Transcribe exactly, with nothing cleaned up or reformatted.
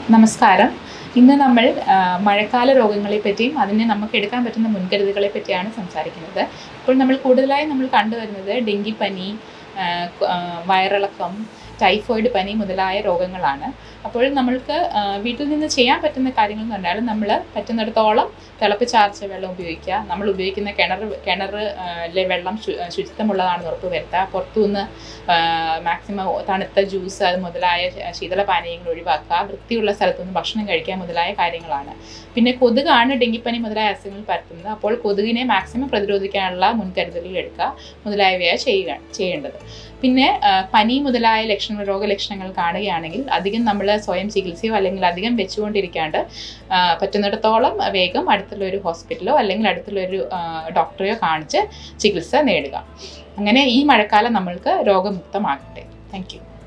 നമസ്കാരം. ഇന്ന് നമ്മൾ മഴക്കാല രോഗങ്ങളെ പറ്റിയും അതിനെ നമുക്ക് എടുക്കാൻ പറ്റുന്ന മുൻകരുതലുകളെ പറ്റിയാണ് സംസാരിക്കുന്നത്. ഇപ്പോൾ നമ്മൾ കൂടുതലായി നമ്മൾ കണ്ടുവരുന്നത് ഡെങ്കിപ്പനി, വയറിളക്കം, ടൈഫോയിഡ് പനി മുതലായ രോഗങ്ങളാണ്. അപ്പോൾ നമ്മൾക്ക് വീട്ടിൽ നിന്ന് ചെയ്യാൻ പറ്റുന്ന കാര്യങ്ങൾ എന്ന് പറഞ്ഞാൽ നമ്മൾ പറ്റുന്നിടത്തോളം തിളപ്പിച്ചാർച്ച വെള്ളം ഉപയോഗിക്കുക. നമ്മൾ ഉപയോഗിക്കുന്ന കിണർ കിണറിലെ വെള്ളം ശുചിത്വമുള്ളതാണെന്ന് ഉറപ്പ് വരുത്തുക. പുറത്തുനിന്ന് മാക്സിമം തണുത്ത ജ്യൂസ് അത് മുതലായ ശീതളപാനീയങ്ങൾ ഒഴിവാക്കുക. വൃത്തിയുള്ള സ്ഥലത്തുനിന്ന് ഭക്ഷണം കഴിക്കുക മുതലായ കാര്യങ്ങളാണ്. പിന്നെ കൊതുകാണ് ഡെങ്കിപ്പനി മുതലായ അസുഖങ്ങൾ പരത്തുന്നത്. അപ്പോൾ കൊതുകിനെ മാക്സിമം പ്രതിരോധിക്കാനുള്ള മുൻകരുതലുകൾ എടുക്കുക മുതലായവയാണ് ചെയ്യുക ചെയ്യേണ്ടത്. പിന്നെ പനി മുതലായ ലക്ഷണങ്ങൾ രോഗലക്ഷണങ്ങൾ കാണുകയാണെങ്കിൽ അധികം നമ്മൾ സ്വയം ചികിത്സയോ അല്ലെങ്കിൽ അധികം വെച്ചുകൊണ്ടിരിക്കാണ്ട് പറ്റുന്നിടത്തോളം വേഗം അടുത്തുള്ള ഒരു ഹോസ്പിറ്റലോ അല്ലെങ്കിൽ അടുത്തുള്ള ഒരു ഡോക്ടറെയോ കാണിച്ച് ചികിത്സ നേടുക. അങ്ങനെ ഈ മഴക്കാലം നമ്മൾക്ക് രോഗമുക്തമാകട്ടെ. Thank you.